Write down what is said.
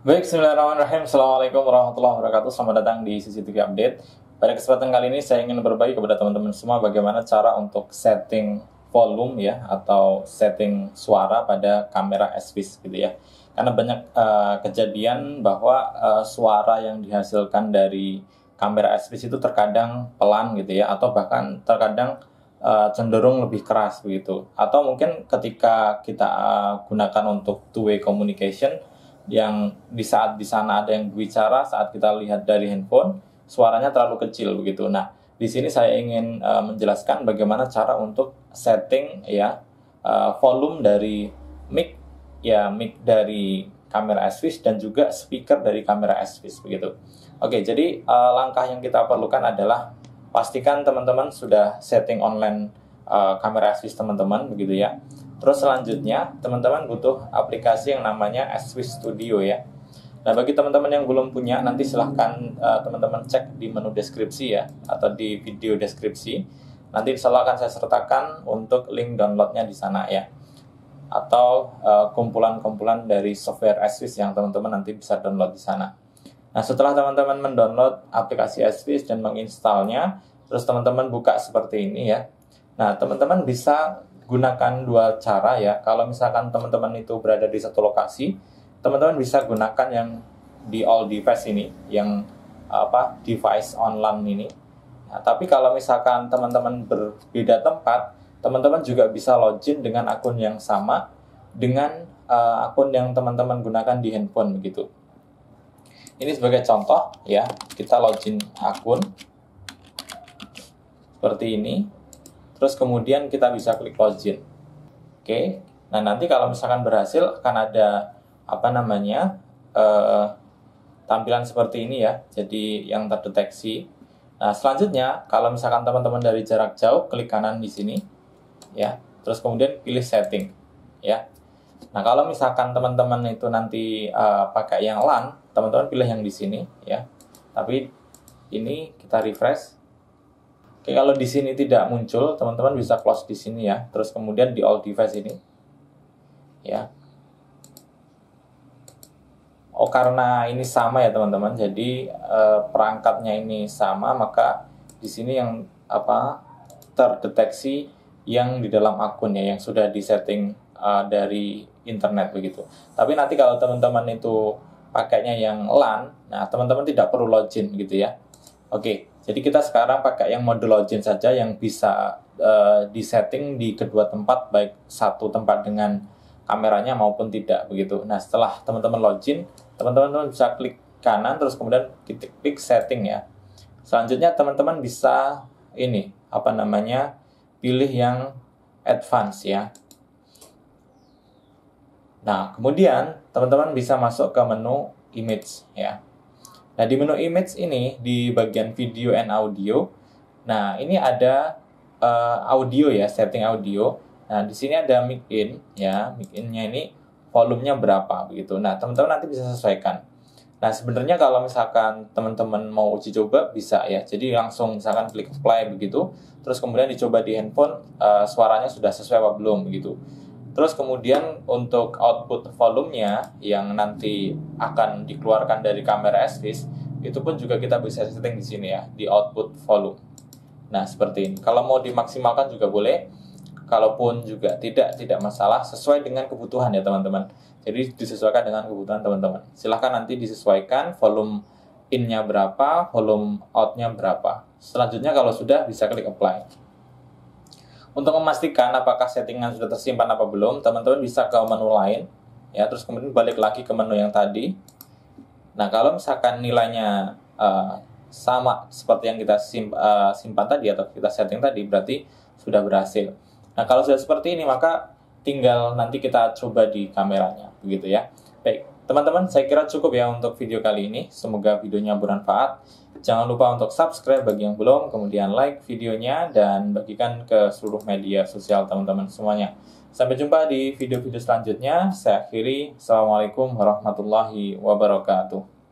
Baik, bismillahirrahmanirrahim. Assalamualaikum warahmatullahi wabarakatuh. Selamat datang di CCTV Update. Pada kesempatan kali ini saya ingin berbagi kepada teman-teman semua bagaimana cara untuk setting volume ya atau setting suara pada kamera S-Vis gitu ya. Karena banyak kejadian bahwa suara yang dihasilkan dari kamera S-Vis itu terkadang pelan gitu ya, atau bahkan terkadang cenderung lebih keras begitu. Atau mungkin ketika kita gunakan untuk two-way communication, yang di saat di sana ada yang berbicara, saat kita lihat dari handphone suaranya terlalu kecil begitu. Nah, di sini saya ingin menjelaskan bagaimana cara untuk setting ya volume dari mic ya, mic dari kamera S-Vis dan juga speaker dari kamera S-Vis begitu. Oke, jadi langkah yang kita perlukan adalah pastikan teman-teman sudah setting online kamera S-Vis teman-teman begitu ya. Terus selanjutnya, teman-teman butuh aplikasi yang namanya S-Vis Studio ya. Nah, bagi teman-teman yang belum punya, nanti silahkan teman-teman cek di menu deskripsi ya, atau di video deskripsi. Nanti insya Allah akan saya sertakan untuk link downloadnya di sana ya. Atau kumpulan-kumpulan dari software S-Vis yang teman-teman nanti bisa download di sana. Nah, setelah teman-teman mendownload aplikasi S-Vis dan menginstalnya, terus teman-teman buka seperti ini ya. Nah, teman-teman bisa gunakan dua cara ya. Kalau misalkan teman-teman itu berada di satu lokasi, teman-teman bisa gunakan yang di all device ini, yang device online ini. Nah, tapi kalau misalkan teman-teman berbeda tempat, teman-teman juga bisa login dengan akun yang sama dengan akun yang teman-teman gunakan di handphone begitu. Ini sebagai contoh ya, kita login akun seperti ini. Terus kemudian kita bisa klik login. Oke. Nah, nanti kalau misalkan berhasil akan ada tampilan seperti ini ya. Jadi yang terdeteksi. Nah, selanjutnya kalau misalkan teman-teman dari jarak jauh, klik kanan di sini ya. Terus kemudian pilih setting ya. Nah, kalau misalkan teman-teman itu nanti pakai yang LAN, teman-teman pilih yang di sini ya. Tapi ini kita refresh. Oke, kalau di sini tidak muncul, teman-teman bisa close di sini ya. Terus kemudian di all device ini. Ya. Oh, karena ini sama ya, teman-teman. Jadi perangkatnya ini sama, maka di sini yang terdeteksi yang di dalam akunnya yang sudah disetting dari internet begitu. Tapi nanti kalau teman-teman itu pakainya yang LAN, nah teman-teman tidak perlu login gitu ya. Oke, jadi kita sekarang pakai yang mode login saja yang bisa disetting di kedua tempat, baik satu tempat dengan kameranya maupun tidak begitu. Nah, setelah teman-teman login, teman-teman bisa klik kanan terus kemudian klik setting ya. Selanjutnya teman-teman bisa pilih yang advance ya. Nah, kemudian teman-teman bisa masuk ke menu image ya. Nah, di menu image ini, di bagian video and audio, nah ini ada audio ya, setting audio. Nah, di sini ada mic in ya, mic in-nya ini volumenya berapa begitu. Nah, teman-teman nanti bisa sesuaikan. Nah, sebenarnya kalau misalkan teman-teman mau uji coba bisa ya. Jadi langsung misalkan klik play begitu, terus kemudian dicoba di handphone suaranya sudah sesuai apa belum begitu. Terus kemudian untuk output volumenya yang nanti akan dikeluarkan dari kamera S-Vis, itu pun juga kita bisa setting di sini ya, di output volume. Nah, seperti ini. Kalau mau dimaksimalkan juga boleh, kalaupun juga tidak masalah, sesuai dengan kebutuhan ya teman-teman. Jadi disesuaikan dengan kebutuhan teman-teman. Silahkan nanti disesuaikan volume in-nya berapa, volume out-nya berapa. Selanjutnya kalau sudah bisa klik apply. Untuk memastikan apakah settingan sudah tersimpan apa belum, teman-teman bisa ke menu lain, ya, terus kemudian balik lagi ke menu yang tadi. Nah, kalau misalkan nilainya sama seperti yang kita simpan tadi atau kita setting tadi, berarti sudah berhasil. Nah, kalau sudah seperti ini, maka tinggal nanti kita coba di kameranya, begitu ya. Baik, teman-teman, saya kira cukup ya untuk video kali ini. Semoga videonya bermanfaat. Jangan lupa untuk subscribe bagi yang belum, kemudian like videonya, dan bagikan ke seluruh media sosial teman-teman semuanya. Sampai jumpa di video-video selanjutnya. Saya akhiri. Assalamualaikum warahmatullahi wabarakatuh.